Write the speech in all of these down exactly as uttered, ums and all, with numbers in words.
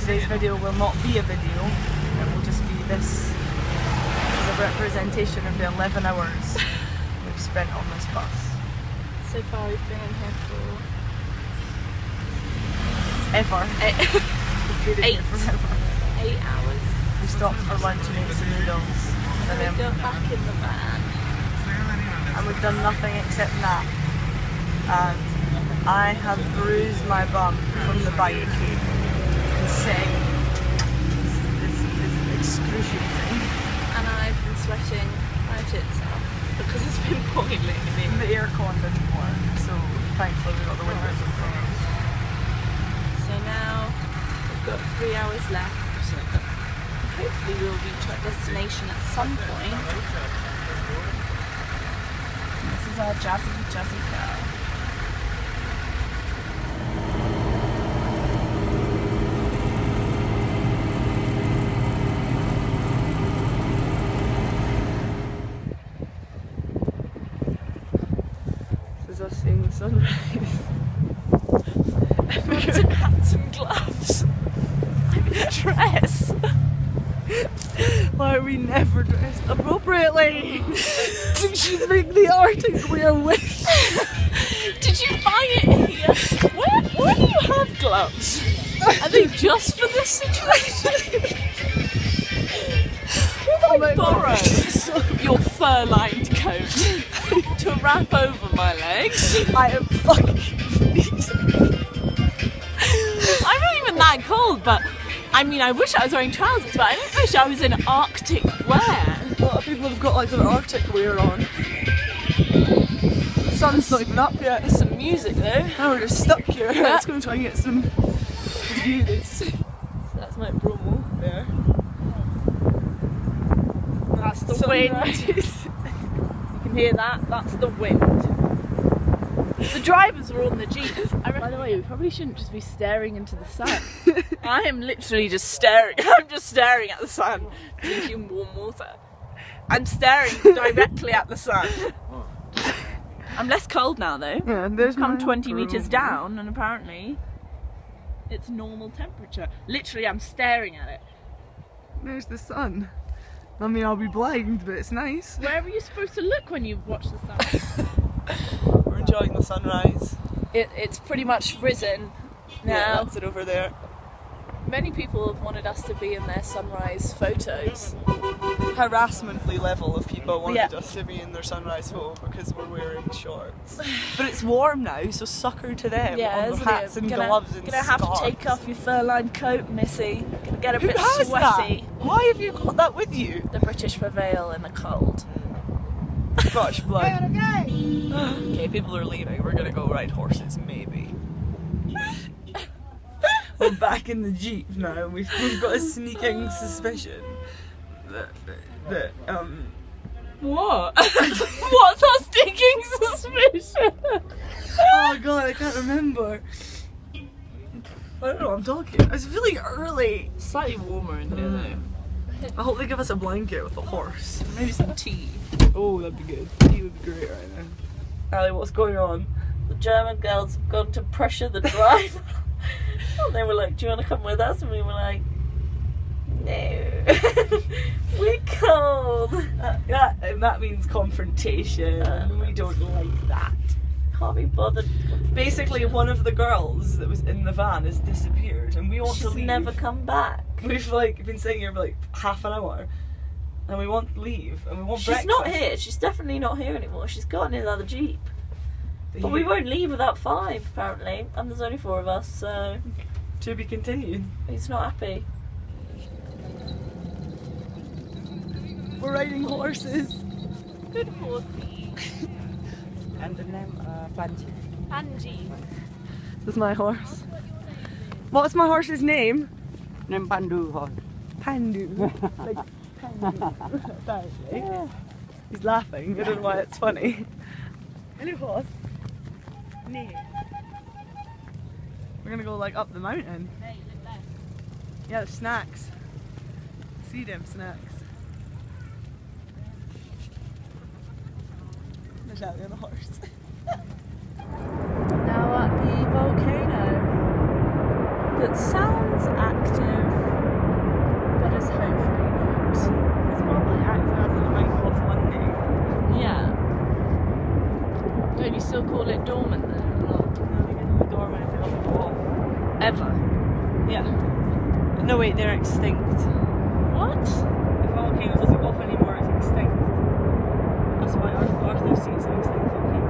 today's video will not be a video, it will just be this as a representation of the eleven hours we've spent on this bus. So far we've been in here for... Ever. Eight. We've been in Eight. here forever. Eight hours. We stopped for lunch and ate some noodles. And then we got back in the van. And we've done nothing except nap. And I have bruised my bum from the bike. Insane. It's, it's excruciating. And I've been sweating my tits off because it's been boiling in here. The aircon didn't work, so thankfully we got the windows open. So now we've got three hours left. Hopefully we'll reach our destination at some point. This is our jazzy, jazzy car. This is us seeing the sunrise. Everyone's in hats and gloves. I'm in a dress. Why are we never dressed appropriately? Did you think the Arctic wear with? Did you buy it here? Where, where do you have gloves? Are they just for this situation? Could I borrow your fur-lined coat to wrap over my legs? I am fucking freezing. I'm not even that cold, but I mean, I wish I was wearing trousers, but I don't wish I was in Arctic wear. A lot of people have got like their Arctic wear on. The sun's not even up yet. There's some music though. Now we're just stuck here. Yeah. Let's go and try and get some views. So that's my Bromo there. That's the Sunrise. wind. You can hear that? That's the wind. The drivers were on the Jeep. By the way, we probably shouldn't just be staring into the sun. I am literally just staring. I'm just staring at the sun, drinking warm water. I'm staring directly at the sun. I'm less cold now though. Yeah, there's We've come my twenty room. metres down and apparently it's normal temperature. Literally, I'm staring at it. There's the sun. I mean, I'll be blind, but it's nice. Where are you supposed to look when you watch the sun? We're enjoying the sunrise. It, it's pretty much risen now. Yeah, that's it over there. Many people have wanted us to be in their sunrise photos. Harassmently level of people wanted Yeah. us to be in their sunrise photo because we're wearing shorts. But it's warm now, so sucker to them. Yeah, on the isn't hats it? and gonna, gloves and Gonna have scarves. to take off your fur-lined coat, Missy. Gonna get a Who bit has sweaty. that? Why have you got that with you? The British prevail in the cold. Gosh, blood. Okay, people are leaving. We're gonna go ride horses, maybe. We're back in the Jeep now. We've, we've got a sneaking suspicion that, that, that um... What? What's our stinking suspicion? Oh god, I can't remember. I don't know what I'm talking. I was feeling early. Slightly warmer in here though. I hope they give us a blanket with a horse. Maybe some tea. Oh, that'd be good. Tea would be great right now. Allie, what's going on? The German girls have gone to pressure the driver. And they were like, do you want to come with us? And we were like, no. We're cold. Uh, that, and that means confrontation. Uh, we don't like that. Can't be bothered. Basically, one of the girls that was in the van has disappeared and we want She's to leave. never come back. We've like been sitting here for like half an hour and we want to leave and we want She's breakfast. not here. She's definitely not here anymore. She's got in another Jeep. But we won't leave without five, apparently. And there's only four of us, so To be continued. he's not happy. We're riding horses. Good horsey. And the name uh, Panji. Angie. This is my horse. What's my horse's name? Name Pandu horse. Pandu. Like Pandu. Apparently. Yeah. He's laughing. I don't know why it's funny. Hello, horse. Nee. We're gonna go like up the mountain. Yeah, there's snacks. See them snacks. There's Allie on the horse. Now at the volcano that sounds active Don't you still call it dormant then, or not? No, they get no dormant if they don't go off. Ever? Yeah. No wait, they're extinct. What? If a volcano doesn't go off anymore, it's extinct. That's why Arthur, Arthur sees an extinct volcano.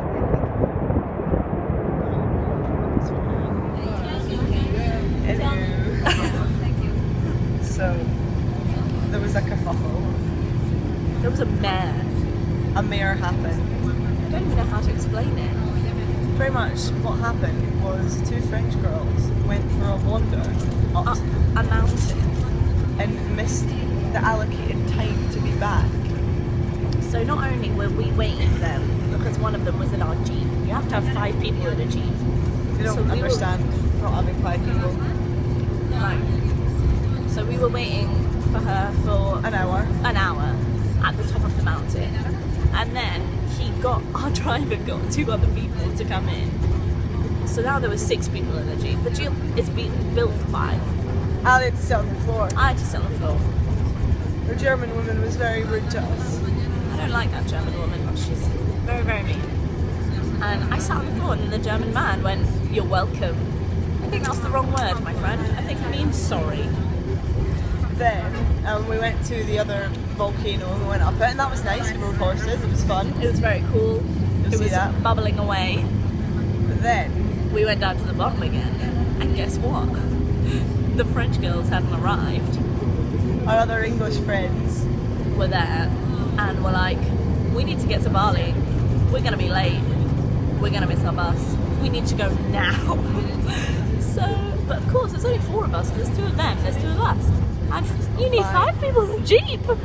Anywho. So, there was a kerfuffle. There was a mare. A mare happened. I don't even know how to explain it. Pretty much what happened was two French girls went for a wander up Up a mountain. and missed the allocated time to be back. So not only were we waiting for them, because one of them was in our Jeep. You have to have five people in a Jeep. They don't So we were- understand not having five people. Right. So we were waiting for her for An hour. an hour at the top of the mountain. And then he got, our driver got two other people to come in. So now there were six people in the Jeep. The Jeep is being built for five. Allie had to sit on the floor. I had to sit on the floor. The German woman was very rude to us. I don't like that German woman. She's very, very mean. And I sat on the floor and the German man went, "You're welcome." I think that's the wrong word, my friend. I think it means sorry. Then um, we went to the other volcano and we went up it, and that was nice. We rode horses, it was fun. It was very cool. You'll It see was that. bubbling away. But then, We went down to the bottom again. And guess what? The French girls hadn't arrived. our other English friends, Were there and were like, "We need to get to Bali. We're gonna be late. We're gonna miss our bus. We need to go now." So, but of course, there's only four of us. There's two of them. There's two of us. And you need Five. five people in a Jeep. so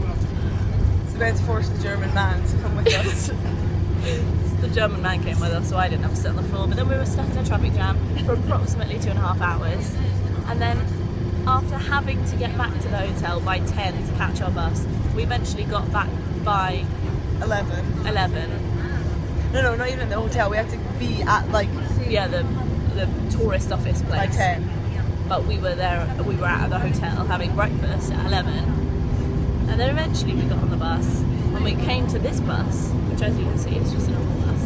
we had to force the German man to come with us. The German man came with us, so I didn't have to sit on the floor. But then we were stuck in a traffic jam for approximately two and a half hours. And then, after having to get back to the hotel by ten to catch our bus, we eventually got back by Eleven. eleven. No, no, not even at the hotel. We had to be at like Yeah, the the tourist office place. by ten. But we were there. We were at the hotel having breakfast at eleven, and then eventually we got on the bus. When we came to this bus, which as you can see is just a normal bus,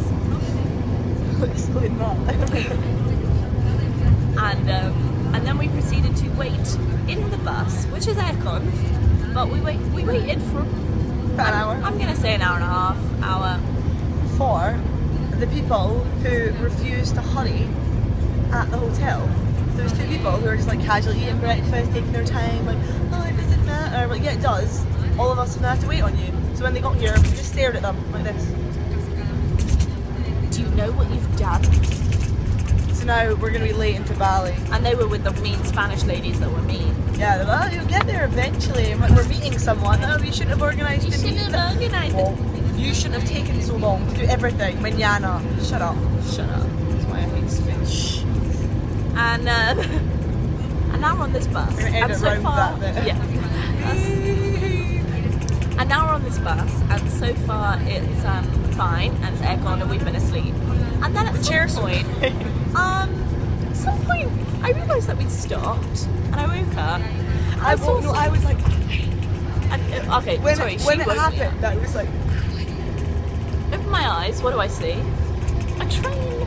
Explain that. and um, and then we proceeded to wait in the bus, which is aircon, but we wait we waited for About an hour. I'm gonna say an hour and a half, hour. For the people who refused to hurry at the hotel. There was two people who were just like casually eating breakfast, taking their time, like, "Oh, it doesn't matter." Like, yeah, it does. All of us have to wait on you. So when they got here, we just stared at them like this. Do you know what you've done? So now we're going to be late into Bali. And they were with the mean Spanish ladies that were mean. Yeah, they're like, "Oh, you'll get there eventually." I'm like, "We're meeting someone." "Oh, you shouldn't have organised You the shouldn't meeting." have organised Well, it. you shouldn't have taken so long to do everything. Mañana. Shut up. Shut up. That's why I hate speech. And uh, and now we're on this bus. We're gonna and edit so around far, that bit. yeah. And now we're on this bus, and so far it's um, fine, and it's aircon, and we've been asleep. And then at The some chairs are point, um, at some point, I realised that we'd stopped, and I woke up. And I, saw woke, no, some- I was like, and, uh, okay, when sorry, it, she when it woke me up. happened, I was like, Open my eyes, what do I see? A train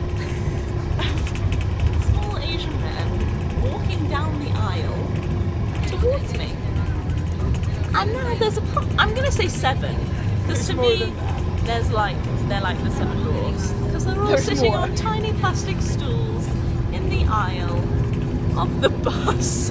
of small Asian men walking down the aisle towards me. And now there's a, pro- I'm going to say seven, because to There's more me, than that. there's like, they're like the seven dwarfs, because they're all There's sitting more. on tiny plastic stools in the aisle of the bus.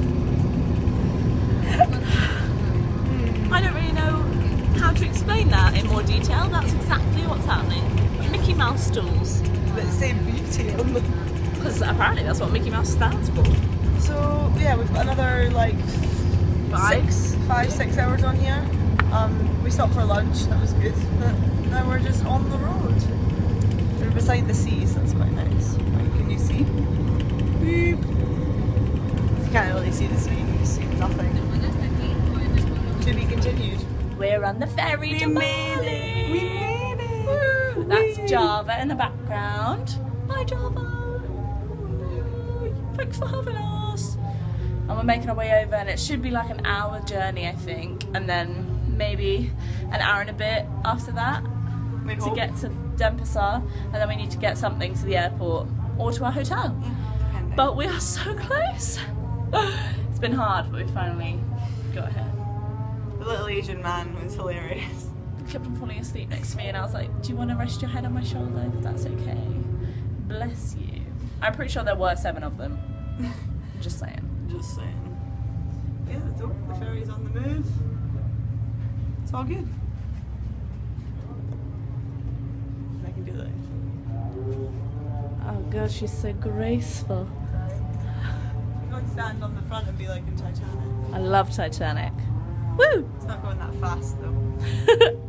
I don't really know how to explain that in more detail. That's exactly what's happening. Mickey Mouse stools. "Let's say beauty on them." Because apparently that's what Mickey Mouse stands for. So yeah, we've got another like Five? six, five, six hours on here. Um, we stopped for lunch. That was good. But now we're just on the road. We're beside the sea, so that's quite nice. Like, can you see? Beep. You can't really see the sea. You can just see nothing. To be continued. We're on the ferry We to made Bali. it. We made it. Woo. That's Whee! Java in the background. Hi Java. Thanks for having us. And we're making our way over, and it should be like an hour journey, I think, and then maybe an hour and a bit after that. We to hope. get to Denpasar, and then we need to get something to the airport or to our hotel. Depending. But we are so close. It's been hard, but we finally got here. The little Asian man was hilarious. He kept on falling asleep next to me, and I was like, do you want to rest your head on my shoulder if that's okay? Bless you. I'm pretty sure there were seven of them. Just saying. Just saying. Yeah, that's all. The ferry's on the move. It's all good. I can do that. Oh god, she's so graceful. I'm going to stand on the front and be like in Titanic. I love Titanic. Woo! It's not going that fast though.